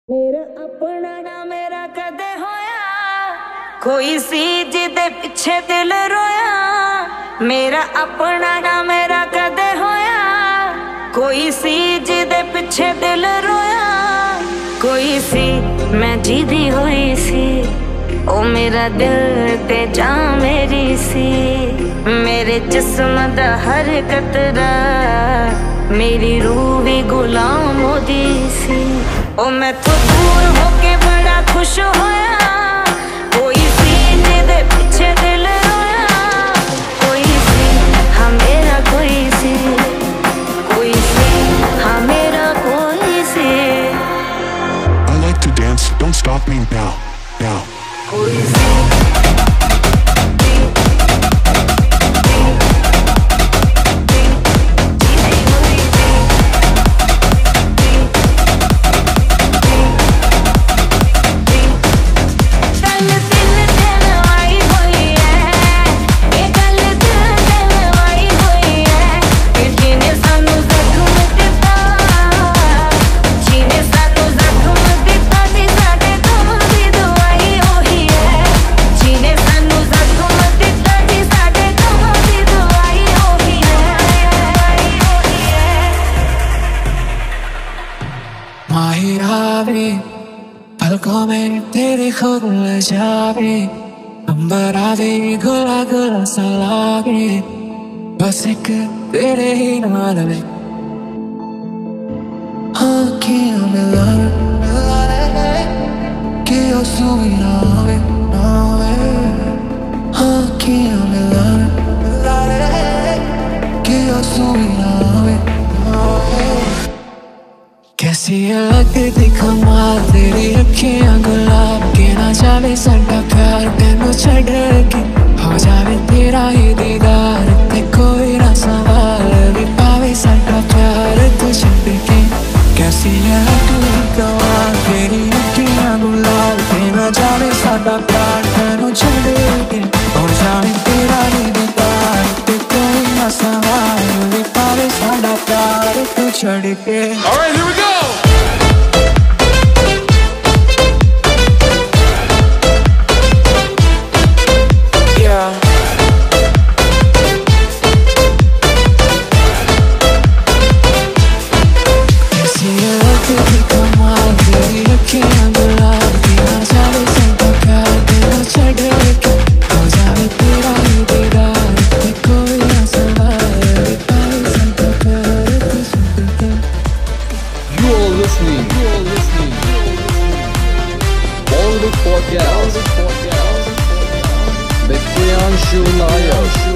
मेरा अपना ना मेरा कदे होया, कोई सी जिदे पीछे दिल रोया। मेरा अपना ना मेरा कदे होया, कोई सी जिदे पीछे दिल रोया। कोई सी मैं जीदी हुई सी, ओ मेरा दिल ते जान मेरी सी। मेरे जिस्म दा हर कतरा मेरी रूह भी गुलाम होदी सी। ओ मैं तो दूर होके बड़ा खुश होया, कोई सी जिदे पीछे दिल रोया। कोई सी हाँ मेरा कोई सी, कोई सी हाँ मेरा कोई सी। I like to dance, don't stop me now, now. कोई सी माहिरावे पलकों में तेरी खुद जावे, अंबर आवे गुला गुला सा लागे। बस एक तेरे ही नाल में आँखियाँ मिला के आंसू नावे नावे। आँखियाँ मिला के आंसू नावे नावे। कैसी लगती कमाल तेरी अखियाँ गुलाब के, ना जावे साडा प्यार तेनू छड़ के। हो जावे तेरा ही दीदार ते कोई ना सवाल भी पावे साडा प्यार तू छड़ के। कैसी लगती कमाल तेरी अखियाँ गुलाब के, ना जावे साडा प्यार तेनू छड़ के। हो जावे तेरा ही दीदार ते कोई ना सवाल भी पावे साडा प्यार तू छड़ के। All right, here we go. Bollywood Podcast with Priyanshu Nayak.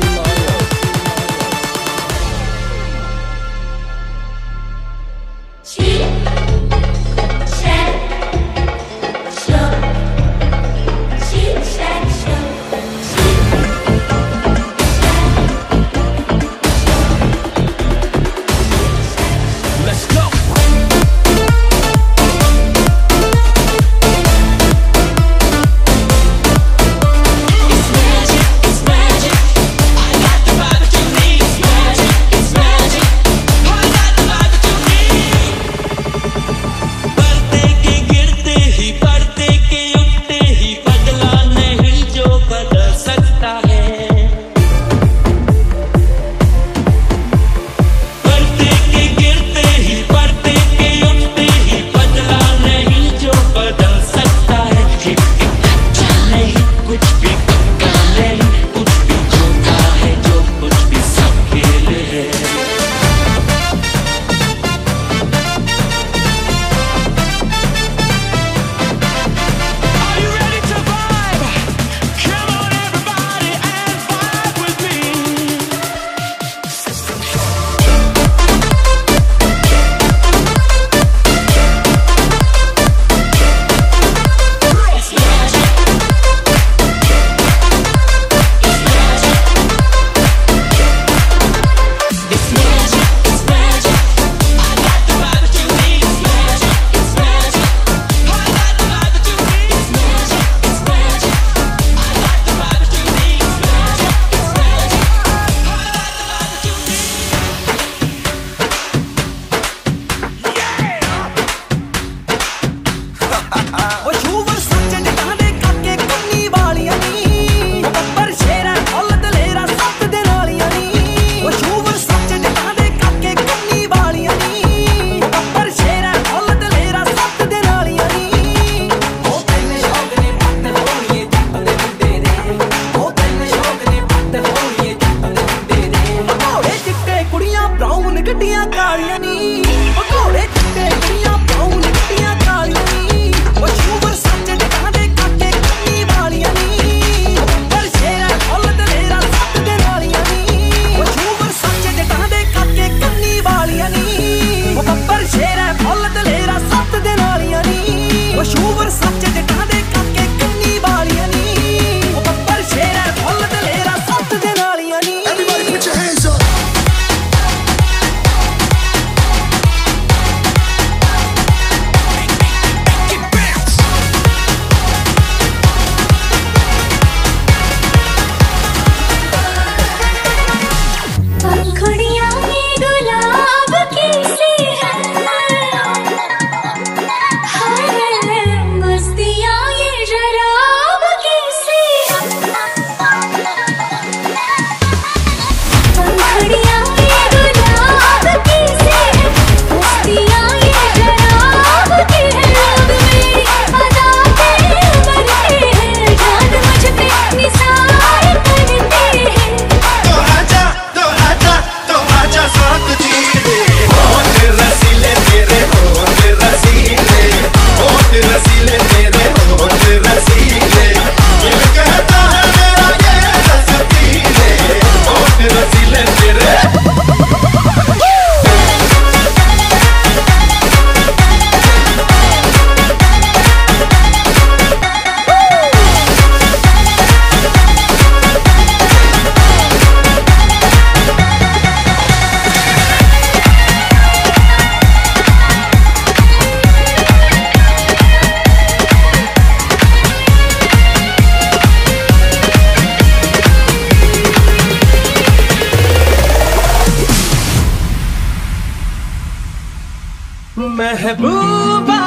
महबूबा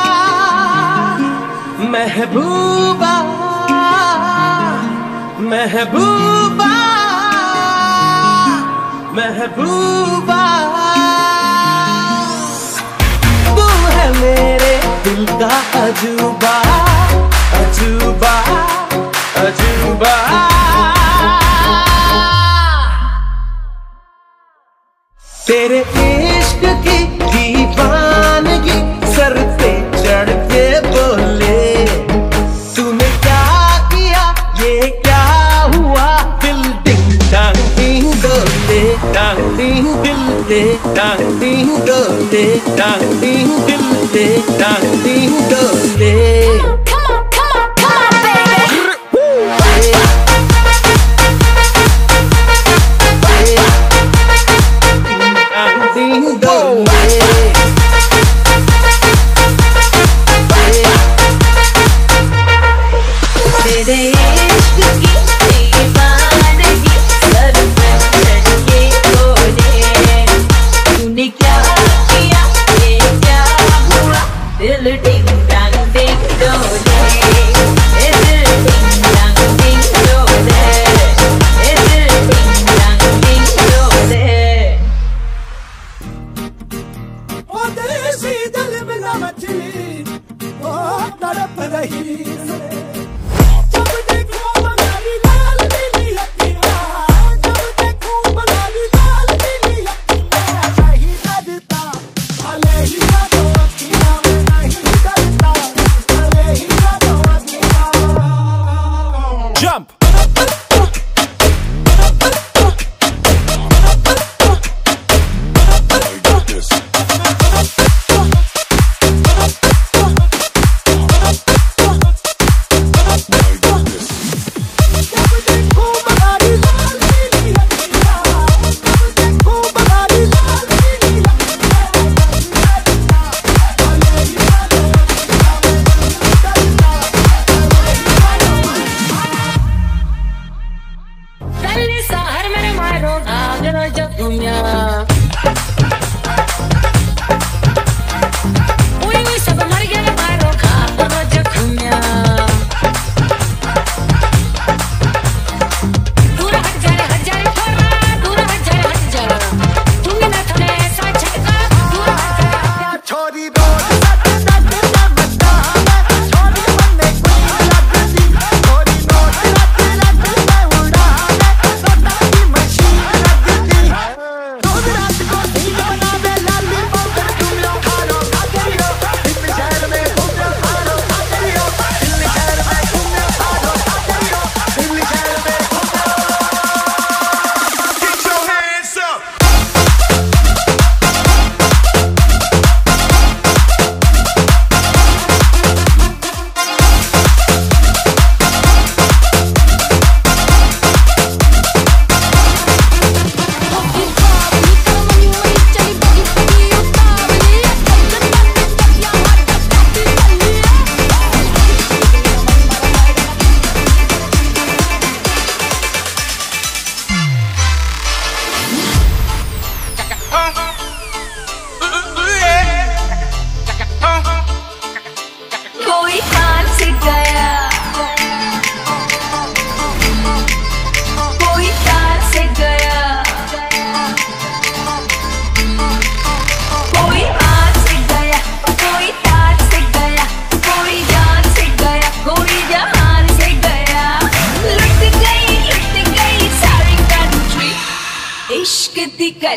महबूबा महबूबा महबूबा तू है मेरे दिल का अजूबा अजूबा अजूबा तेरे इश्क की दीवानगी सर पे चढ़ के बोले तूने क्या किया ये क्या हुआ दिल डिंग डांग डिंग डोले डांग डिंग दिल दे डांग डिंग डोले डांग डिंग दिल दे डांग डिंग डोले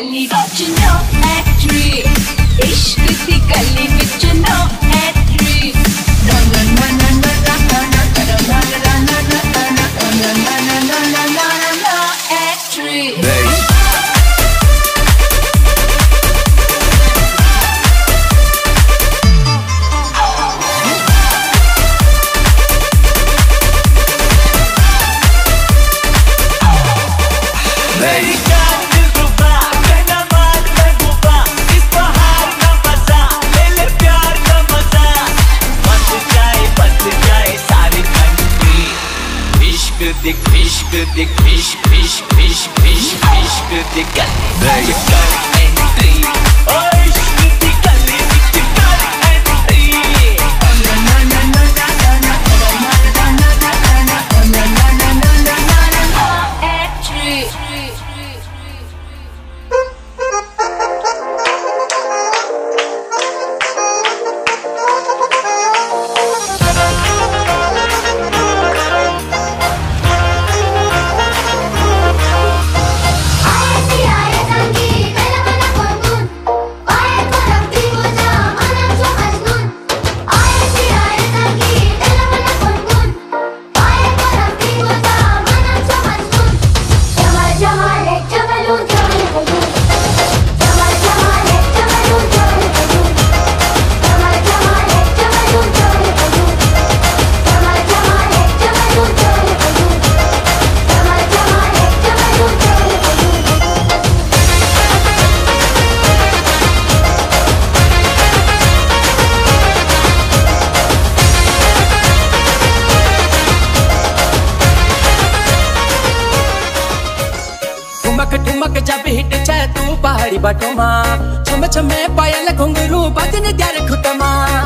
गली विच नो एंट्री, इश्क दी गली विच no entry. No no no no no no no no no no no entry. बाटोमा छम छमे पायल घुंगरू बजने त्यार खुटमा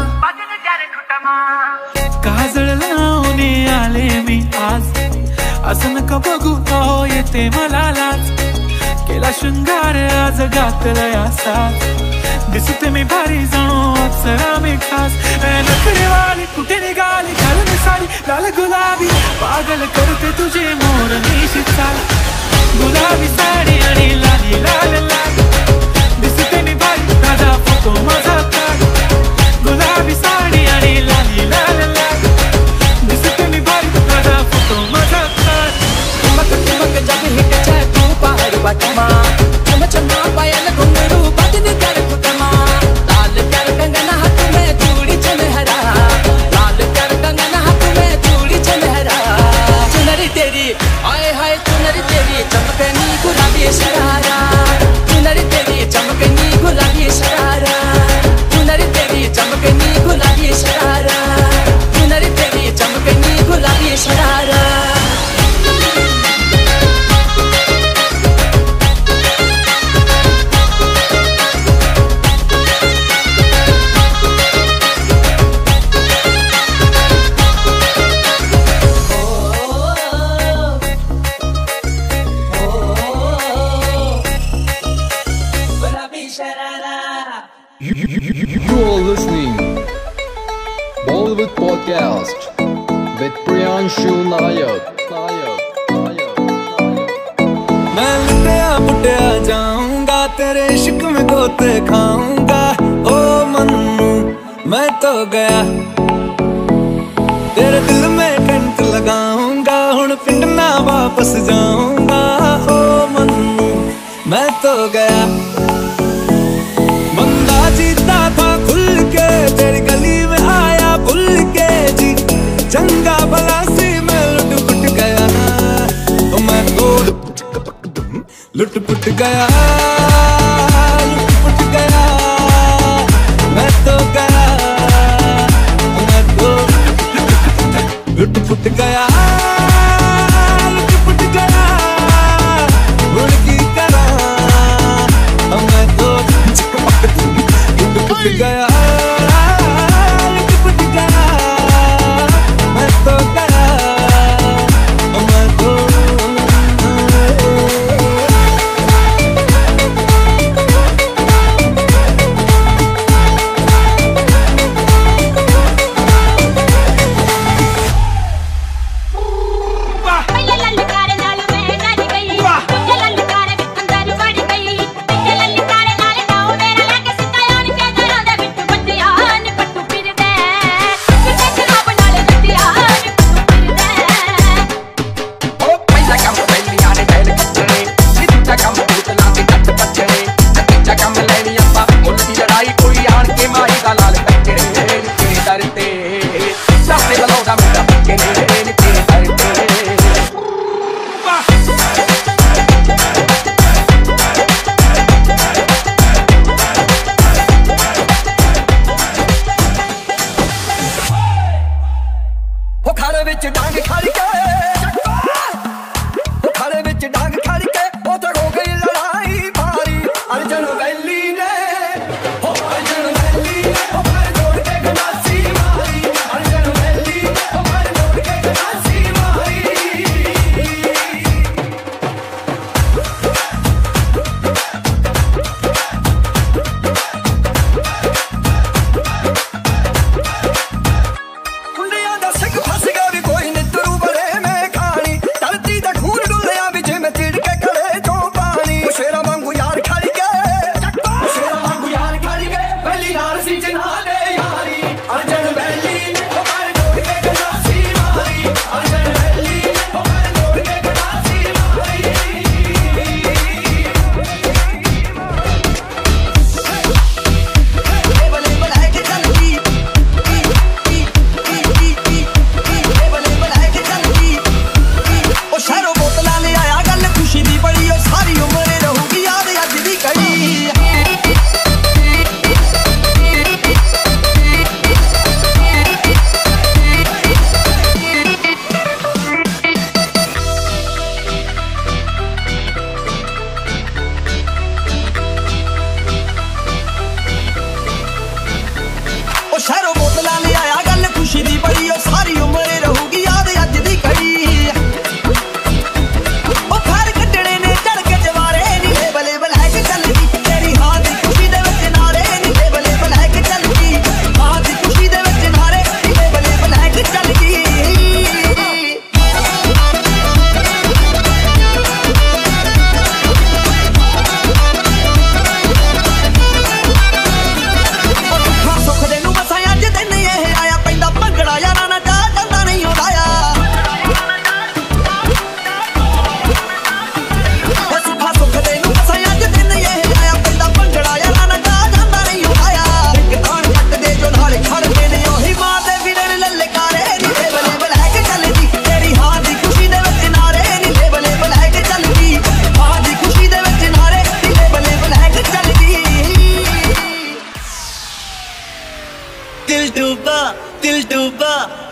काजळ लावणे आले मी आज असं नका बघू अहो येते मला लाज केला शृंगार आज घातलाय असाच दिसते मी भारी जणू अप्सरा मी खास नखरेवाली कुठे निघाली घालून साडी लाल गुलाबी पागल करते तुझे मोर निशित चाल गुलाबी साडी आणि लाली लाल लाल दिसते मी भारी ताजा फोटो माझा काढ गुलाबी साडी आणि लाली लाल लाल दिसते मी भारी ताजा फोटो माझा काढ ठुमक ठुमक जब हिट जाए तू पहाड़ बाटमा छम छम पायल घुंगरू बजने त्यार खुटमा लाल कर कंगन हाथ में चूड़ी चलहरा लाल कर कंगन हाथ में चूड़ी चलहरा चुनरी तेरी आए हाय चुनरी तेरी चमकनी गुलाबी शरारा चुनरी तेरी चमकनी गुलाबी शरारा चुनरी तेरी चमकनी गुलाबी शरारा चुनरी तेरी चमकनी गुलाबी sharara You are listening Bollywood Podcast with Priyanshu Nayak. मैं लुटिया पुटिया जाऊंगा तेरे इश्क में गोते खाऊंगा ओ मन्नू मैं तो गया तेरे दिल में टेंट लगाऊंगा हुण पिंड ना वापस जाऊंगा ओ मन्नू मैं तो गया बंदा जीता था खुल के तेरी गली में आया भूल के जी चंगा भला सी मैं लुट पुट गया तो मैं तो लुट पुट गया मैं तो गया मैं तो लुट पुट गया मुर्गी करा मैं तो लुट पुट गया मैं तो गया मैं तो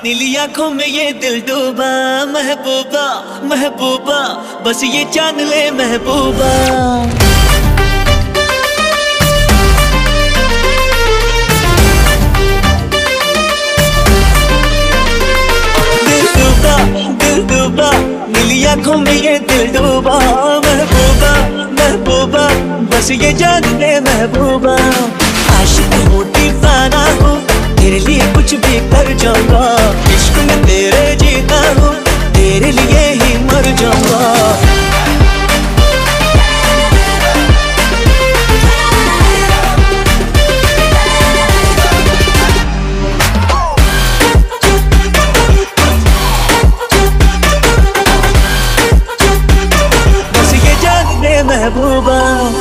नीली आंखों में ये दिल डूबा, महबूबा महबूबा बस ये जान ले महबूबा। दिल डूबा नीली आंखों में ये दिल डूबा, महबूबा महबूबा बस ये जान ले महबूबा। आशिक हूँ दीवाना हूँ, तेरे लिए कुछ भी कर जाऊंगा। इश्क में तेरे जीता हूँ, तेरे लिए ही मर जाऊंगा। महबूबा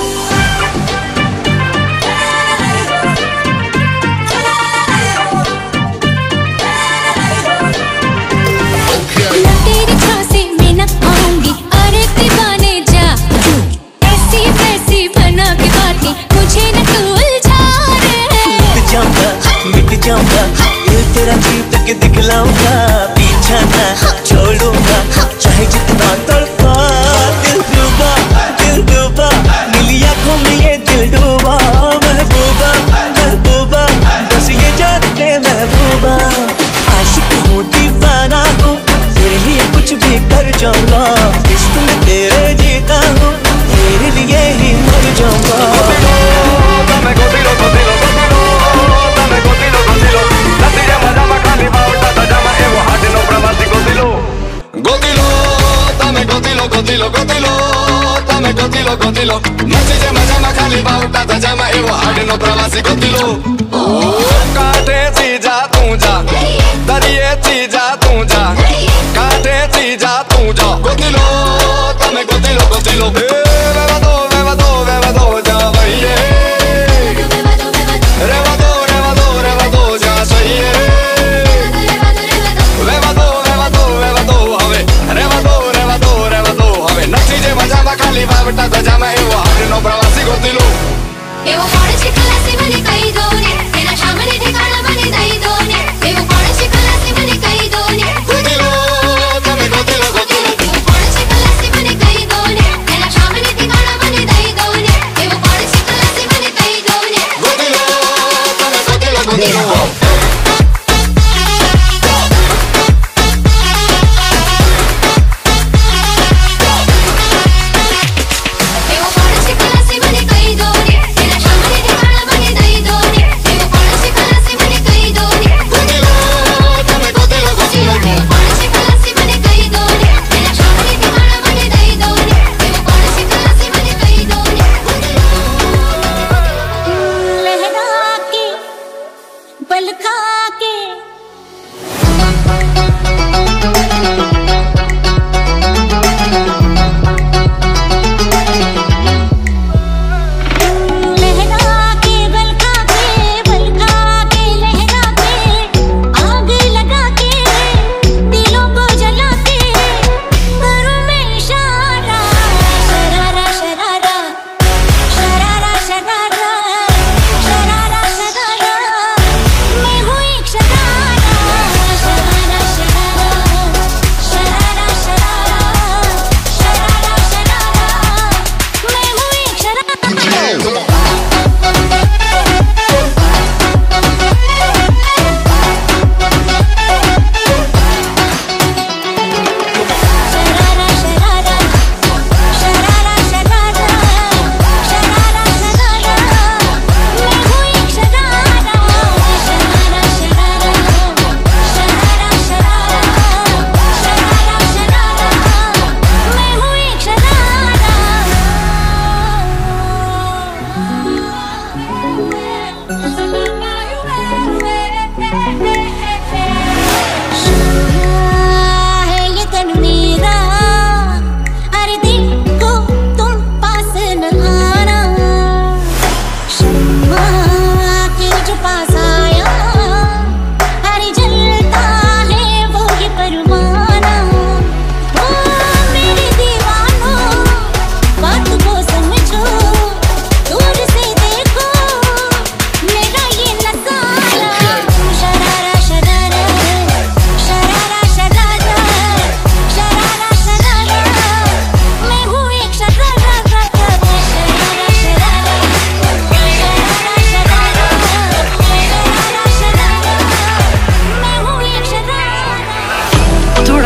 तेरी झांसी में न आऊंगी, अरे दीवाने जा ऐसी वैसी बना के बातें मुझे न तू उलझा रे। मिट जाऊंगा दिल तेरा जीत के दिखलाऊंगा। पीछा ना छोड़ूंगा चाहे जितना तड़पा। दिल डूबा नीली आंखों में ये दिल डूबा, महबूबा महबूबा बस ये जान ले महबूबा। आशिक हूँ दीवाना हूँ, तेरे लिए कुछ भी कर जाऊंगा। इश्क में तेरे जीता हूँ, तेरे लिए ही मर जाऊंगा। Gotilo, machi jama khali bauta ta jama evo hard no pravasi gotilo. Kaate chija tu ja, dariye chija tu ja, kaate chija tu ja. Gotilo, tame gotilo. Veva do ja bhaiye. Reva do ja sahiye. Veva do have. Reva do have. Nachi jama khali bauta ta jama evo hard no pravasi gotilo. एवो कौन चिकला से बने कई दोने, तेरा शामने ठिकाना बने दई दोने। एवो कौन चिकला से बने कई दोने,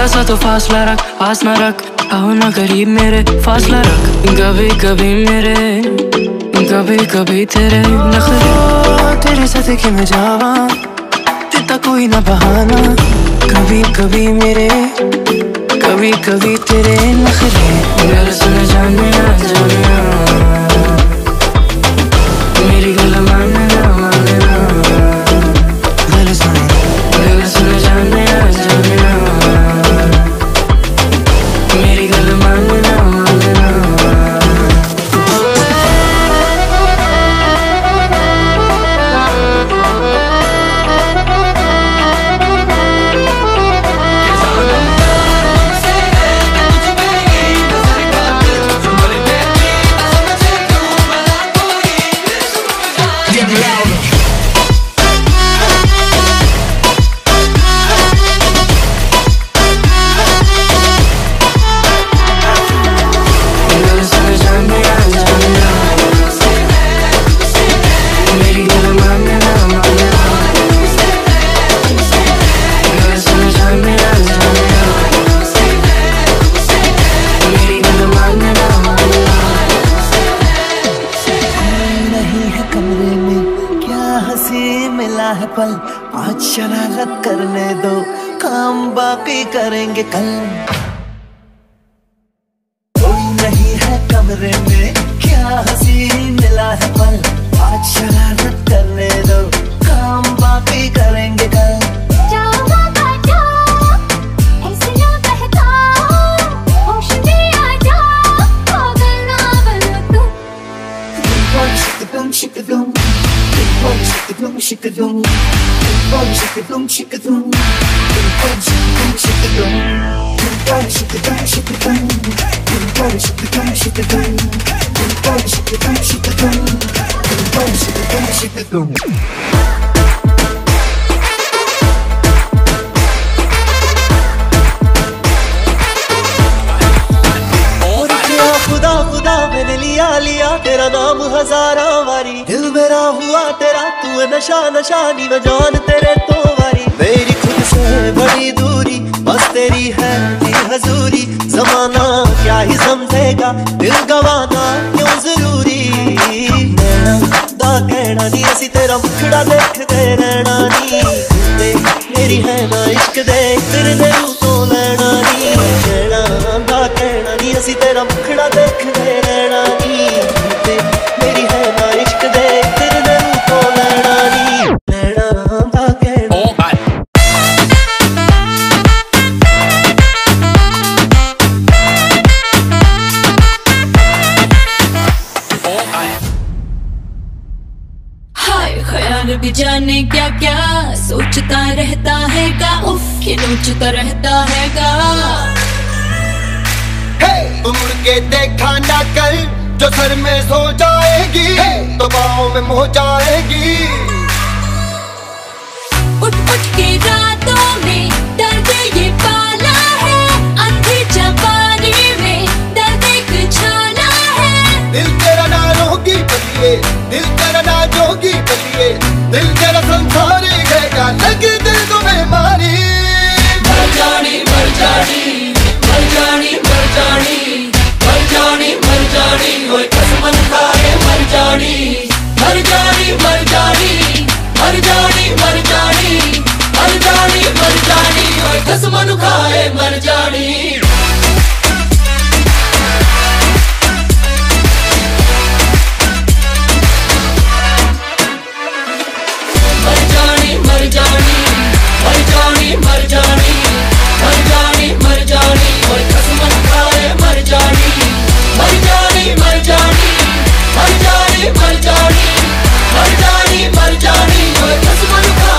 जरा सा तो फासला रख, पास ना रख, आओ ना करीब मेरे, फासला रख। कभी कभी मेरे, कभी कभी तेरे नखरे, तेरे साथ कि मैं जावा, देता कोई ना बहाना। कभी कभी मेरे, कभी कभी तेरे नखरे, गल सुन जानिया जानिया, मेरी गल मानना मानना, गल सुन जानिया जानिया, मेरी गल मानना मानना। पल आज शरारत करने दो, काम बाकी करेंगे कल। कोई नहीं है कमरे में, क्या हंसी मिला है पल, आज शरारत करने दो, काम बाकी करेंगे कल। Shikadum, shikadum, shikadum, shikadum, shikadum, shikadum, खुदा खुदा मैंने लिया लिया तेरा नाम हजारों बारी, दिल मेरा हुआ तेरा, तू नशा नशा नी मैं जान तेरे तो वारी। मेरी खुद से बड़ी दूरी, बस तेरी है दी हजूरी, जमाना क्या ही समझेगा, दिल गवाना क्यों जरूरी। नैना दा कहना नी असी तेरा मुखड़ा देखते रहना नी, मेरी है ना इश्क दे तेरे दिल तो लेना नी। नैना दा कहना नी असी तेरा मुखड़ा देखते रहना नी, मेरी है ना इश्क दे तेरे दिल तो लेना नी। नैना दा कहना ख्याल भी जाने क्या क्या सोचता रहता है गा, उफ खिलौचता रहता है गा। मुड़ के देखा ना कर, जो सर में सो जाएगी तो बाहों में मोह जाएगी। उठ उठ के रातों में दर्द ये पाला है, अंधी जवानी में दर्द एक छाला है। दिल तेरा ना रोगी बलिए, दिल तेरा ना जोगी बलिए, दिल तेरा संसार गएगा लगे दिल तुम्हें मारी। मर जानी मर जानी मर जानी मर जानी मर जानी मर जानी, ओए कसम खाए मर जानी मर जानी मर जानी मर जानी मर जानी मर जानी मर जानी, ओए कसम खाए मर जानी। मर जानी मर जानी मर जानी मर जानी मर जानी, और कसम खाए मर जानी मर जानी मर जानी मर जानी मर जानी मर जानी मर जानी, और कसम खाए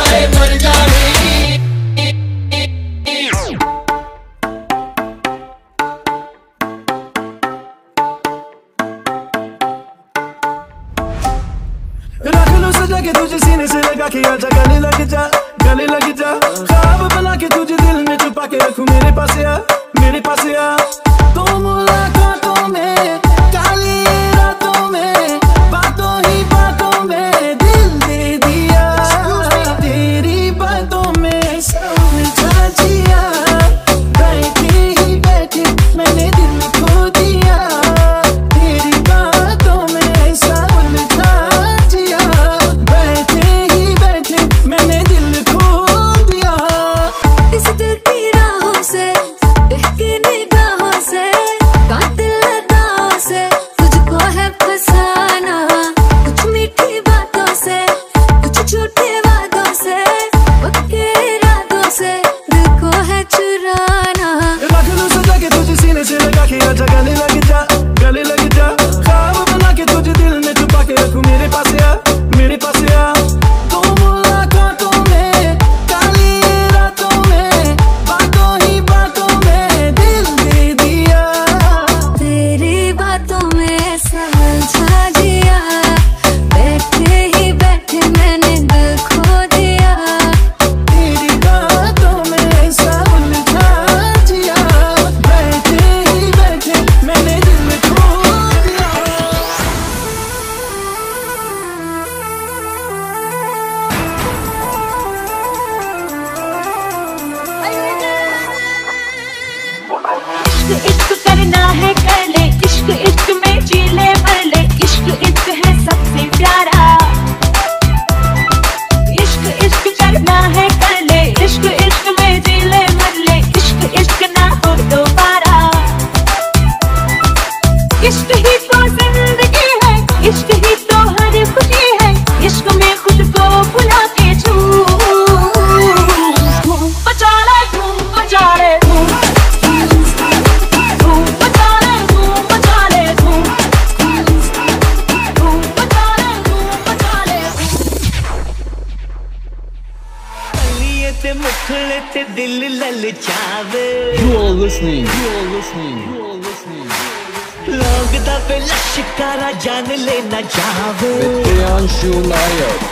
से दिल ललचावे। You are listening. You are listening. You are listening. लगदा पे लश्कारा जान लेना चाहवे। With Priyanshu Nayak.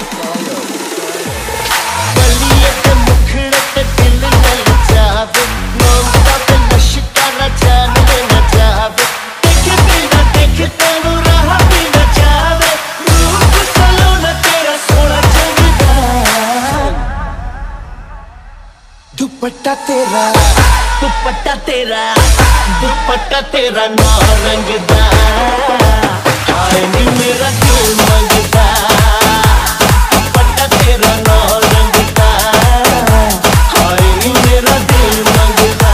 बलिए पे मुखड़े पे दिल ललचावे। लगदा पे लश्कारा जान लेना चाहवे। देखे बिना देखे तेनू राह भी न जावे। रूप सलोना तेरा सोना चंगदा। दुपट्टा तेरा नारंगदा। हाय नी मेरा दिल मंगदा। दुपट्टा तेरा नारंगदा। हाय नी मेरा दिल मंगदा।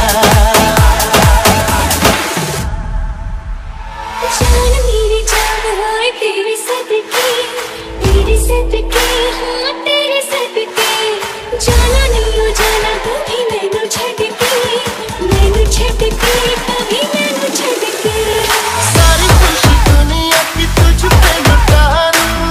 जान मेरी जान हाय तेरे सदके हाँ तेरे सदके। जाना नहीं हो जाना कभी मैनू छड़ के कभी मैनू छड़ के। सारी खुशी दुनिया की तुझ पे लुटाऊं।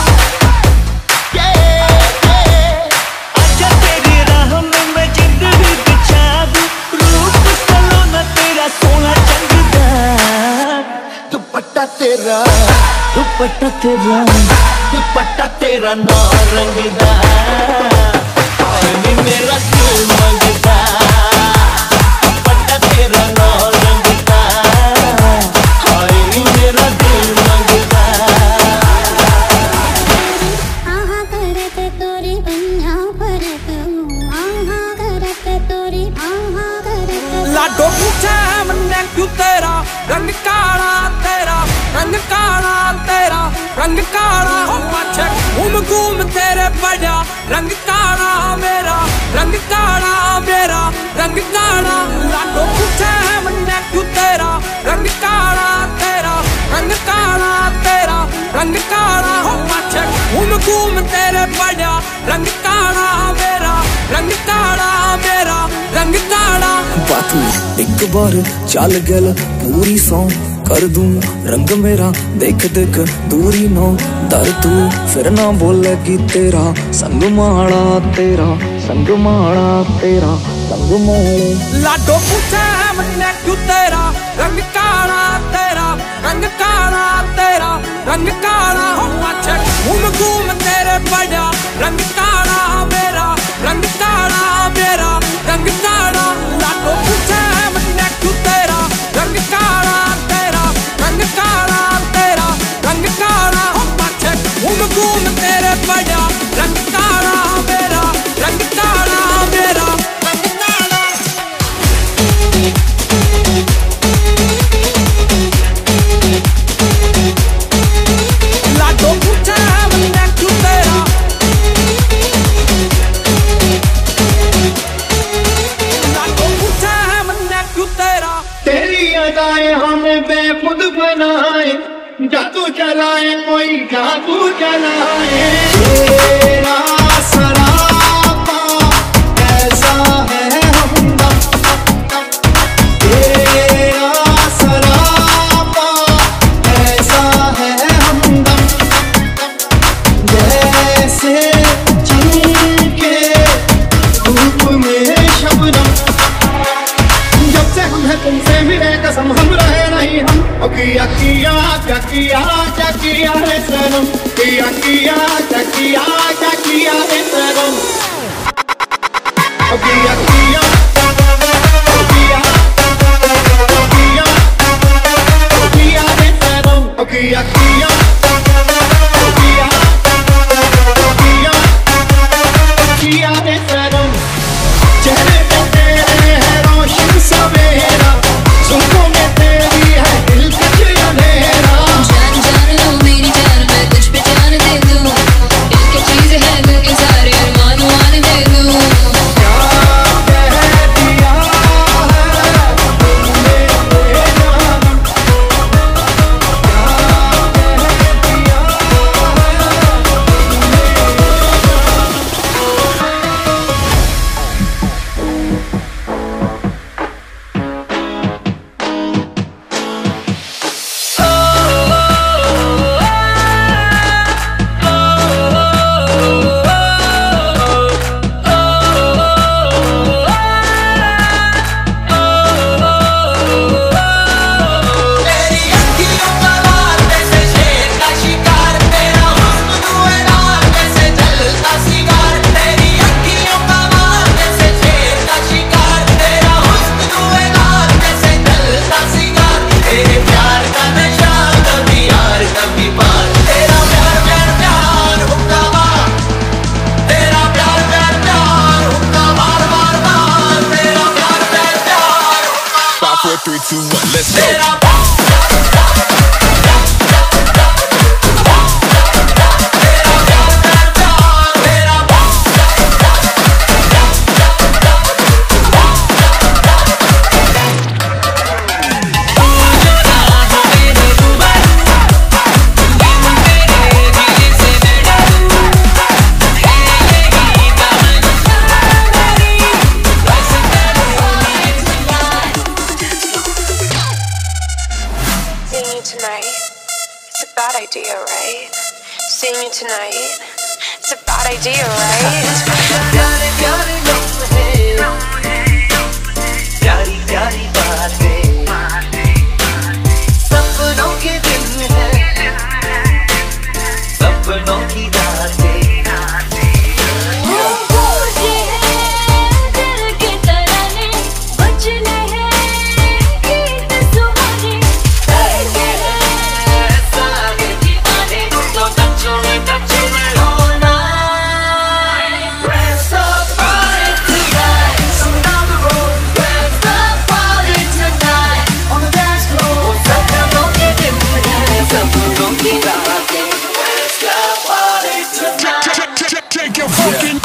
आजा तेरी राह में मैं जिंदगी बिछा दूं। रूप सलोना तेरा सोना चंगदा। दुपट्टा तेरा नारंगदा। हाय नी मेरा दिल मंगदा। दुपट्टा तेरा नारंगदा। हाय नी मेरा दिल मंगदा। आहा करत तोरी बन्ना परत आहा करत तोरी आहा करत। लाडो पूछे मन्ने क्यों तेरा रंग काला तेरा रंग काला तेरा रंग काला हो पाछे घूम तेरे पड़ा रंग काला मेरा रंग काला मेरा रंग काला। लाडो पूछे मन्ने क्यों तेरा रंग काला तेरा रंग काला तेरा रंग काला हो पाछे घूम तेरे पड़ा रंग काला मेरा रंग काला मेरा रंग काला। बातू एक बार चल गल पूरी सौ कर दूं रंग मेरा देख देख दूरी नो दर तू फिर ना बोलेगी तेरा संग माड़ा तेरा संग माड़ा तेरा संग माड़े। लाडो पूछे मन्ने क्यों तेरा रंग काला तेरा रंग काला तेरा रंग काला हो पाछे घूम तेरे पड़ा रंग काला मेरा रंग काला मेरा रंग काला। लाडो पूछे मन्ने क्यों तेरा रंग काला तेरा रंग काला तेरा रंग काला हो पाछे घूम तेरे पड़ा रंग काला मेरा रंग काला मेरा रंग काला। लाडो पूछे मन्ने क्यों तेरा लाडो पूछे मन्ने क्यों तेरा। तेरी अदाएं हमें बेखुद बनाए। जादू चलाए कोई जादू चलाए। तेरा सरापा कैसा है हमदम। तेरा सरापा कैसा है हमदम। जैसे जिनके धूप में शबनम। जब से हम हैं तुमसे मिले कसम हम रहे नहीं हम। किया किया क्या किया क्या किया रे सनम। किया किया क्या किया क्या किया रे सनम। किया किया किया किया किया रे सनम। किया किया किया किया किया रे सनम। चेहरे पे तेरे है रोशन सवेरा। सुनों में तेरी है दिल कुछ अंधेरा। जान जान लो मेरी जान मैं तुझ पे जान दे दूं। दिल की चीज है दिल के सारे अरमान मान दे दूं। क्या 2, 1, let's go. Tonight, it's a bad idea, right? प्यारे प्यारे लम्हे, प्यारी प्यारी बातें, सपनों के दिन है, सपनों की रातें। Take your fucking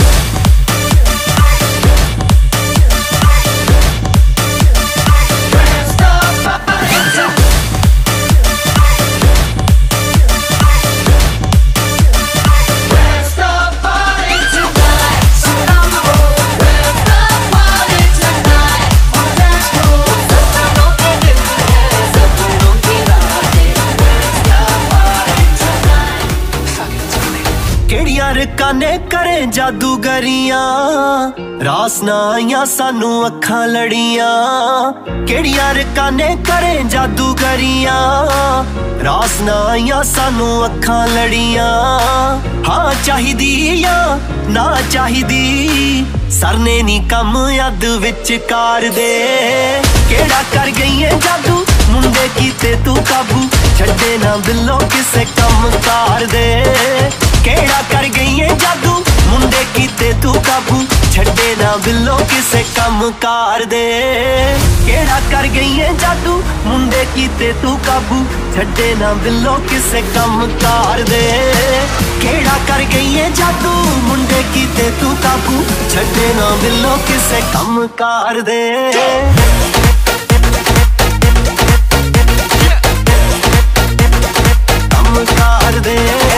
काने करें जादूगरियां रास ना आइयां सानू अखां लड़ियां केड़ियां काने करें जादूगरियां रास ना आइयां सानू अखां लड़ियां हाँ चाहिदी या ना चाहिदी सरने नी कम यद विच कार दे केड़ा कर गई है जादू मुंडे कीते तू काबू छड्डे ना दिलों किसे कम कार दे केड़ा कर गई है जादू मुंडे कीते तू काबू छड्डे ना दिलों किसे कम कार दे केड़ा कर गई है जादू मुंडे कीते तू काबू छड्डे ना दिलों किसे कम कार दे केड़ा कर गई है जादू मुंडे कीते तू काबू छड्डे ना दिलों किसे कम कार दे कम कार दे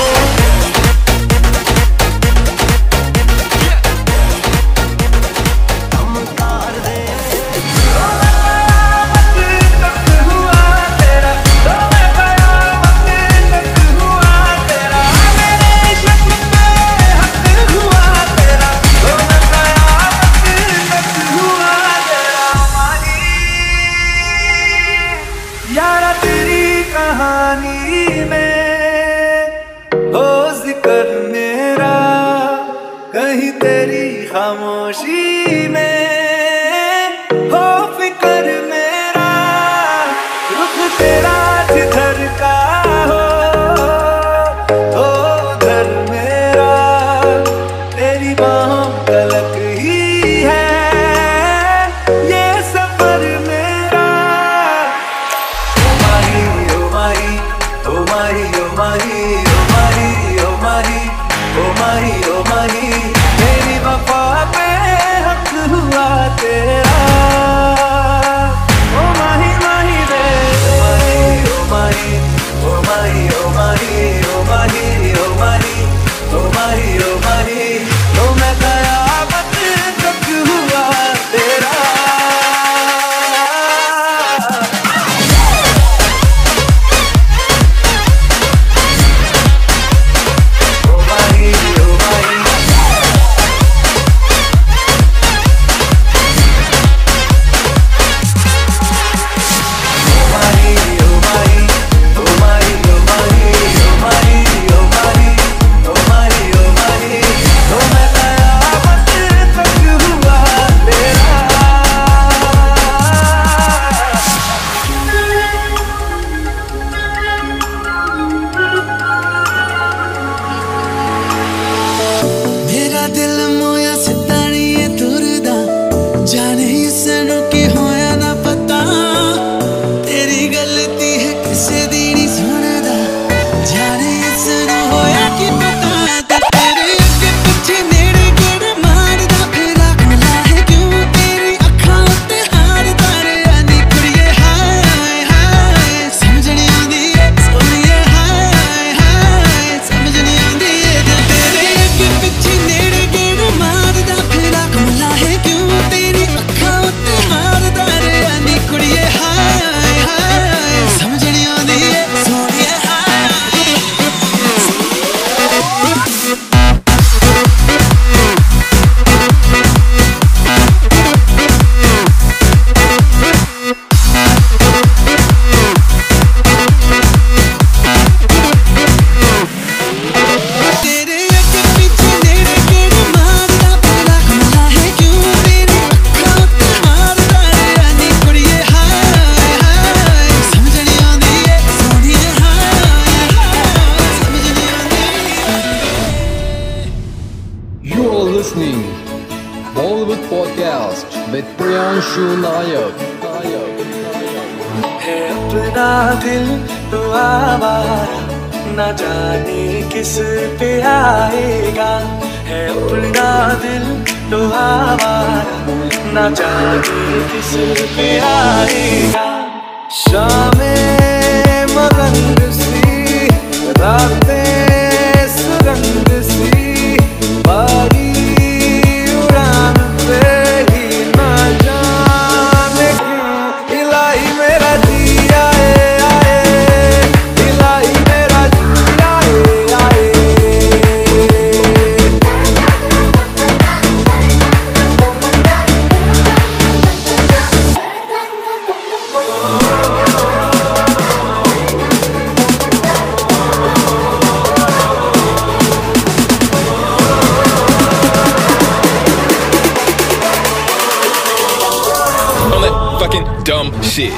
खामोशी में हो फिक्र मेरा रुख तेरा जिधर का हो उधर मेरा तेरी बाहों तलक ही है ये सफर मेरा ओ माही ओ माही ओ माही ओ माही ओ माही ओ माही ओ माही ओ माही तेरी वफा पे हक हुआ तेरा ओ माही माही रे ओ माही ओ माही ओ माही ओ माही ओ माही ओ माही ओ माही तो मैं कयामत तक हुआ तेरा ओ माही ओ माही Priyanshu Nayak. है अपना दिल तो आवारा, न जाने किस पे आएगा। है अपना दिल तो आवारा, न जाने किस पे आएगा। शामें मलंग सी, रातें सुरंग सी, बारी उड़ान पे ही न जाने क्यों इलाही मेरा जी आए आए, इलाही मेरा जी आए आए। Fucking dumb shit.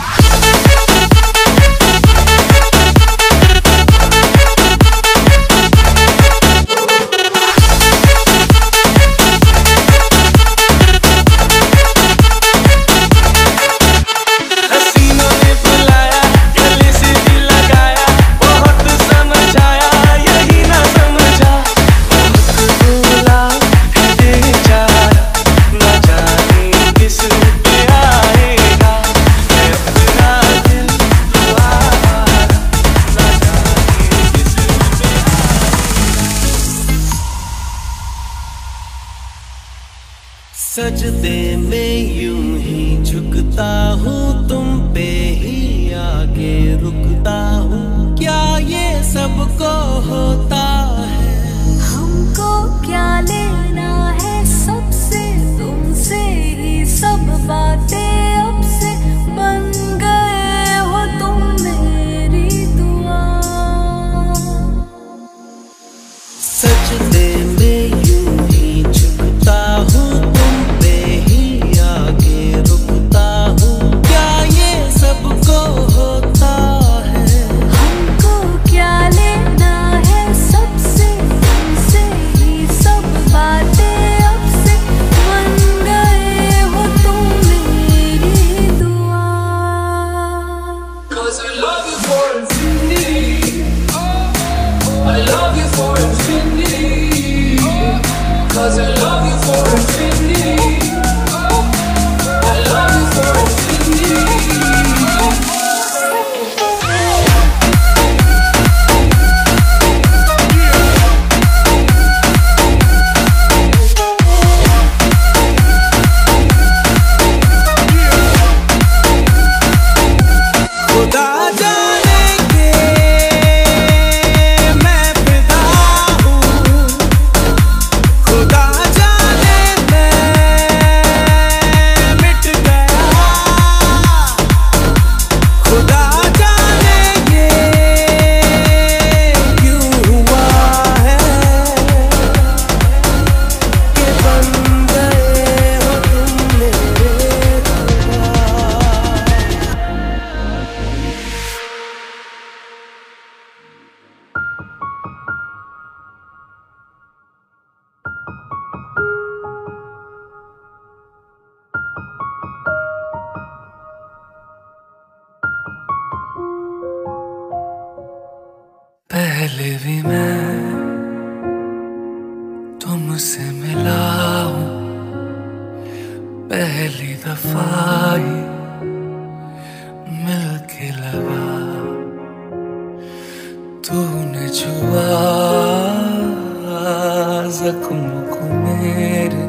सजदे में यूं ही झुकता हूँ, तुम पे ही आगे रुकता हूँ। क्या ये सबको होता है? हमको क्या लेना है सबसे, तुमसे ही सब बातें अब से बन गए हो तुम मेरी दुआ। सजदे में यूं ही झुकता हूँ, तुम पे ही आगे रुकता हूँ। क्या ये सबको होता है? हमको क्या लेना है सबसे, तुमसे ही सब बातें अब से बन गए हो तुम मेरी दुआ। 'Cause I love you for infinity. I love you for infinity. 'Cause I love you for infinity. I love you for infinity. खुदा जाने के मैं फिदा हूँ, खुदा जाने मैं मिट गया। खुदा जाने ये क्यों हुआ है कि बन गए हो तुम मेरे खुदा। पहले भी मैं तुमसे मिला हूँ, पहली दफा ही मिलके लगा। तूने छुआ जख्म को मेरे,